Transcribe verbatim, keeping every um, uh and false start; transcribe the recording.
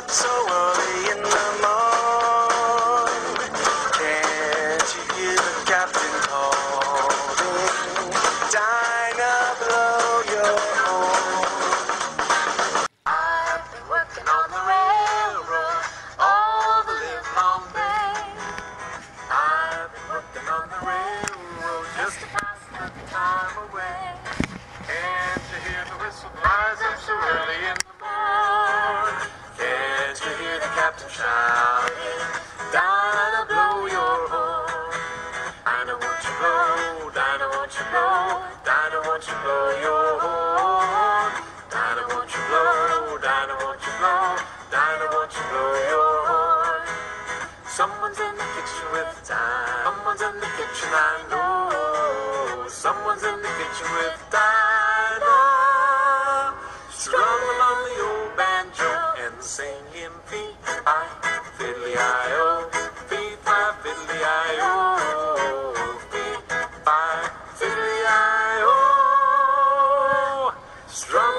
up so early in the morning? Can't you hear the captain calling? Dinah, blow your horn. I've been working on the railroad all the livelong day. I've been working on the railroad just to pass the time away. Can't you hear the whistle flies up so early in the morning? Can't you hear the captain shouting, Dinah, blow your horn? Dinah, won't you blow? Dinah, won't you blow? Dinah, won't you blow your horn? Dinah, won't you blow? Dinah, won't you blow? Dinah, won't you blow your horn? Someone's in the kitchen with time. Someone's in the kitchen, I know. Someone's in the kitchen with Dinah, strumming on the old banjo and singing fee-fi, fiddly-I-O, fee-fi, fiddly-I-O, fee-fi, fiddly-I-O, strumming